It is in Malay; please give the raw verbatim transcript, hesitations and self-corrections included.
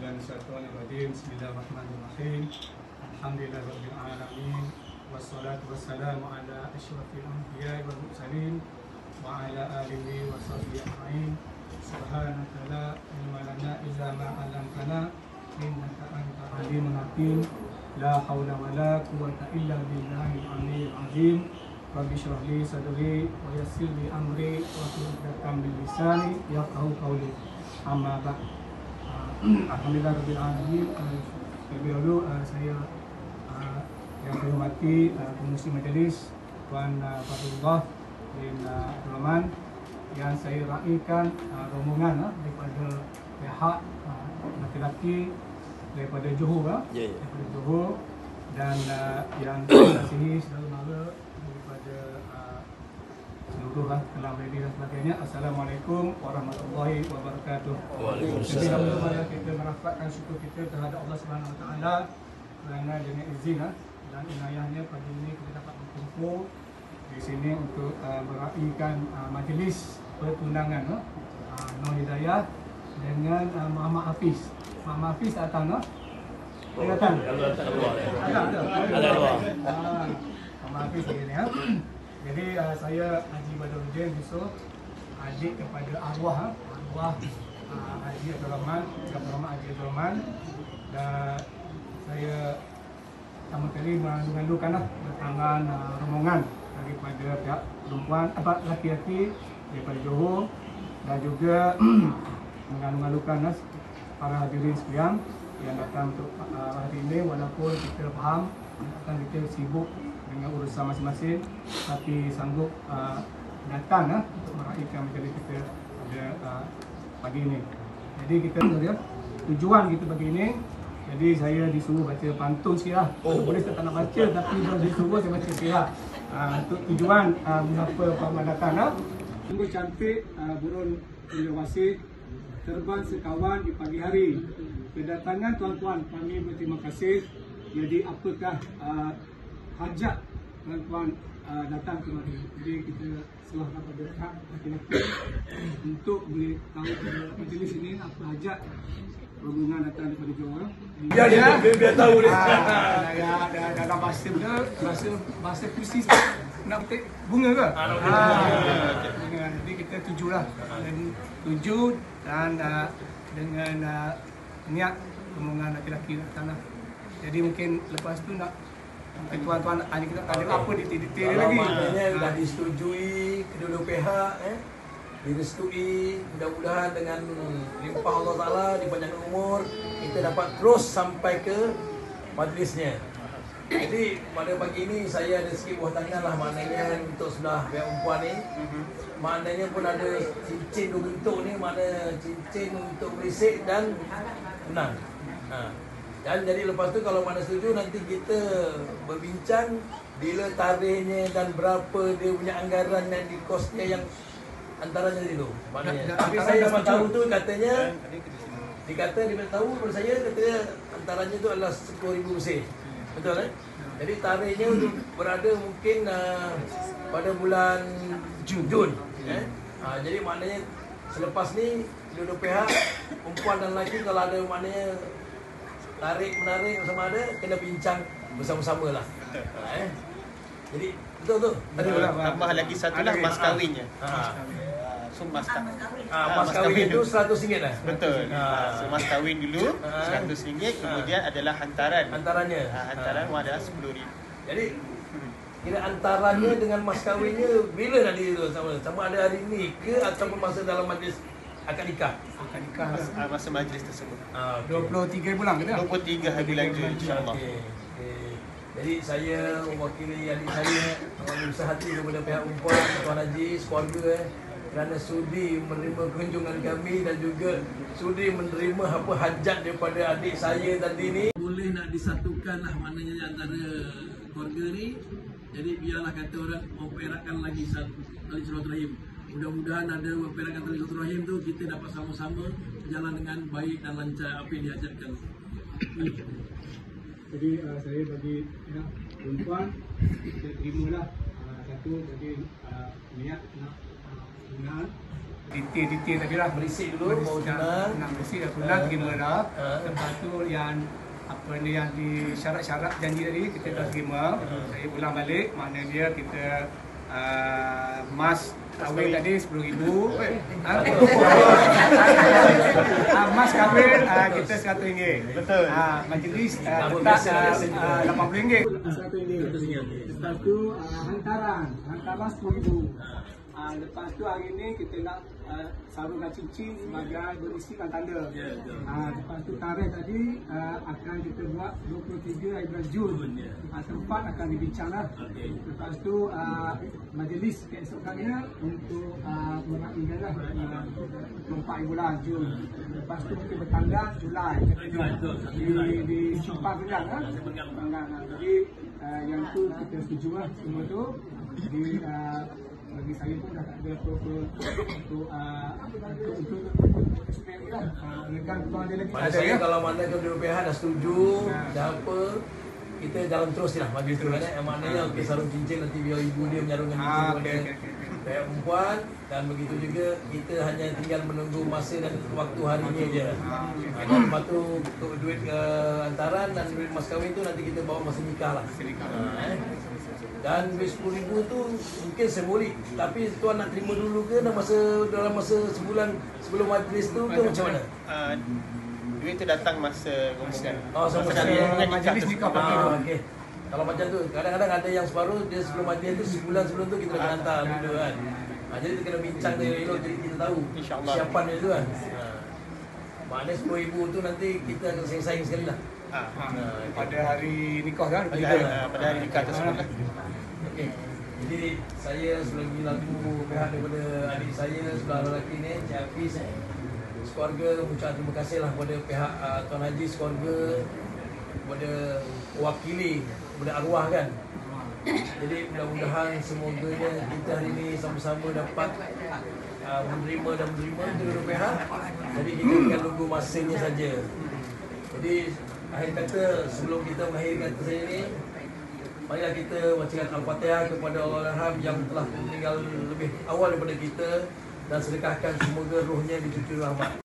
Bismillahirrahmanirrahim. Bismillahirrahmanirrahim. Alhamdulillahirabbil alamin. Wassalatu wassalamu ala asyrafil anbiya'i wal mursalin wa ala alihi wa sahbihi ajma'in. Subhanaka la ilma lana illa ma 'allamtana innaka antal alimul hakim. La haula wala quwwata illa billahil aliyyil azim. Rabbi shrah li sadri wa yassir li amri wa hlul 'uqdatam min lisani yafqahu qawli. Amma ba'd. Alhamdulillahirabbil alamin. Terlebih dahulu uh, saya uh, yang saya hormati uh, pengurusi majlis Tuan uh, Fadlullah bin uh, Abdul Rahman, yang saya raikan uh, rombongan uh, daripada pihak uh, laki-laki daripada Johor, uh, yeah, yeah. daripada Johor, dan uh, yang saya kasihi saudara-saudara daripada uh, seluruh uh, kelam lady dan sebagainya. Assalamualaikum warahmatullahi wabarakatuh. Waalaikumsalam. Jadi kita merafakkan syukur kita terhadap Allah Subhanahu Wa Taala kerana dengan izin uh, dan inayahnya pagi ini kita dapat berkumpul di sini untuk uh, meraihkan uh, majlis pertunangan uh, uh, Nur Hidayah dengan uh, Muhammad Hafiz. Muhammad Hafiz datang, no? Dia datang. Ada ada. Ada luar. Muhammad Hafiz ini ya. Jadi uh, saya Haji Badruddin Yusof, adik kepada arwah arwah uh, Haji Abdul Rahman, Abdul Rahman Haji Abdul Rahman, dan saya pertama kali mengalu-alukanlah datangan uh, rombongan daripada pihak perempuan, apa laki-laki daripada Johor, dan juga mengalu-alukan uh, para hadirin sekalian yang datang untuk uh, hari ini, walaupun kita faham akan kita sibuk dengan urusan masing-masing, tapi sanggup uh, datang uh, untuk meraihkan majlis kita pada uh, pagi ini. Jadi kita ya, tujuan kita pagi ini, jadi saya disuruh baca pantun sikit lah. Oh. Boleh saya tak nak baca, tapi kalau disuruh saya baca sikit lah. Uh, untuk tujuan uh, mengapa Pak datang lah. Sungguh cantik uh, burung cendrawasih terbang sekawan di pagi hari. Kedatangan tuan-tuan, kami berterima kasih. Jadi apakah uh, hajat tuan-tuan uh, datang kemari? Jadi kita serahkan pada pihak laki-laki untuk beritahu kepada majlis ini apa hajat rombongan datang daripada Johor. Biar dia biar, biar tahu dia. Ah, ya, dah dalam bahasa benda, bahasa bahasa puisi nak petik bunga ke? Ah, bunga. Jadi kita tujulah. Dan tuju dan uh, dengan uh, niat rombongan laki-laki datang lah. Jadi mungkin lepas tu nak mungkin tuan-tuan ada kita ada apa detail-detail lagi. Maknanya dah disetujui kedua-dua pihak, eh. Direstui, mudah-mudahan dengan limpah Allah Taala dipanjangkan umur, kita dapat terus sampai ke majlisnya. Jadi pada pagi ini saya ada sikit buah tangan lah, maknanya untuk sebelah pihak perempuan ni. Maknanya pun ada cincin dua bentuk ni, mana cincin untuk berisik dan menang. Ha. Dan jadi lepas tu kalau mana setuju, nanti kita berbincang bila tarikhnya dan berapa dia punya anggaran dan di kosnya yang antaranya itu. Maknanya. Tapi saya dapat tahu tu katanya, dikata dia tahu kepada saya katanya antaranya tu adalah sepuluh ribu Mesir. Betul kan? Jadi tarikhnya berada mungkin uh, pada bulan Jun. Jun. Eh? Ha, jadi maknanya selepas ni dua-dua pihak perempuan dan lelaki kalau ada maknanya tarik menarik sama ada kena bincang bersama-sama lah. Ha, eh? Jadi betul tu. Ada tambah lagi satu lah mas kahwinnya. Ha. So mas kahwin. Ah, mas kahwin itu seratus ringgit lah. Betul. Ha. So mas kahwin dulu seratus ringgit, kemudian ha. adalah hantaran. Hantarannya. Ha, hantaran ha. adalah sepuluh ribu. Jadi kira antaranya dengan mas kahwinnya bila nanti tu sama? Sama ada hari ni ke ataupun masa dalam majlis akad nikah? Akad nikah Mas, masa majlis tersebut. Ah, okay. dua puluh tiga bulan ke tak? dua puluh tiga hari bulan Jun, insya-Allah. Okay. Okay. Jadi saya mewakili adik saya mengusaha hati kepada pihak perempuan, Tuan Haji, keluarga eh, kerana sudi menerima kunjungan kami dan juga sudi menerima apa hajat daripada adik saya tadi ni. Boleh nak disatukan lah maknanya antara keluarga ni. Jadi biarlah kata orang memperakkan lagi satu tali silaturahim. Mudah-mudahan ada memperakkan tali silaturahim tu kita dapat sama-sama berjalan dengan baik dan lancar apa yang dihajatkan. Jadi uh, saya bagi ya, perempuan saya terimalah uh, satu jadi uh, niat nak uh, Detail-detail tadi lah. Berisik dulu, baru tunang. Nak berisik dah tunang, terima dah. Ah. Lepas tu yang apa ni yang di syarat-syarat janji tadi kita dah terima. Saya ulang balik, makna dia kita uh, mas kahwin tadi sepuluh ribu. Ah, mas kahwin uh, kita seratus ringgit. Betul. Ah, majlis uh, Apa letak biasa uh, biasanya? uh, lapan puluh ringgit. seratus ringgit. Lepas tu uh, hantaran, hantaran sepuluh ribu. Uh, lepas tu hari ni kita nak uh, sarungkan cincin sebagai berisikan tanda. Ya, betul. Uh, lepas tu tarikh tadi uh, akan kita buat dua puluh tiga hari bulan Jun. Uh, tempat akan dibincang lah. Okey. Lepas tu uh, majlis keesokannya untuk uh, meraihkan lah uh, dua puluh empat hari bulan Jun. Lepas tu kita bertandang Julai. Julai, betul. Di, di Simpang Kenyang lah. Kenyang, lah. Jadi uh, yang tu kita setuju lah semua tu. Jadi uh, bagi saya pun dah tak ada apa-apa untuk uh, untuk untuk spend ni lah. Uh, Legan kalau ada lagi Pada ada saya ya. kalau mana kedua pihak dah setuju, Ha. dah apa, kita jalan terus je lah bagi terus. Kan? Yang maknanya okey sarung cincin nanti biar ibu dia menyarungkan cincin Ah, kepada okey, okey, okey. pihak perempuan dan begitu juga kita hanya tinggal menunggu masa dan waktu harinya je. Ah, okey. Ha, dan lepas tu untuk duit uh, hantaran dan duit mas kahwin tu nanti kita bawa masa nikah lah. Masa nikah. Ha, eh. Dan duit sepuluh ribu tu mungkin simbolik. Tapi tuan nak terima dulu ke dalam masa dalam masa sebulan sebelum majlis tu ke macam mana? Uh, duit tu datang masa rombongan. Oh, sama Masa sekali. rombongan Majlis tu. nikah. Ah, okey. Kalau macam tu, kadang-kadang ada yang separuh dia sebelum majlis tu sebulan sebelum tu kita dah hantar dulu kan. Ha, jadi kita kena bincang dia elok jadi kita tahu InsyaAllah. siapan dia tu kan. Ha. Maknanya sepuluh ribu tu nanti kita akan saing-saing sekali lah. Ah, Ha, Nah, pada hari nikah kan? pada hari, uh, pada hari nikah tersebut lah. Okey. Jadi saya selagi lagu pihak daripada adik saya sebelah lelaki ni, Cik Hafiz, keluarga mengucap terima kasih lah kepada pihak uh, Tuan Haji keluarga, kepada wakili, kepada arwah kan. Jadi mudah-mudahan semoganya kita hari ini sama-sama dapat uh, menerima dan menerima kedua pihak. Jadi kita tinggal tunggu masanya saja. Jadi akhir kata sebelum kita mengakhiri kata saya ni, marilah kita bacakan Al-Fatihah kepada Allahyarham yang telah meninggal lebih awal daripada kita dan sedekahkan semoga rohnya dicucur rahmat.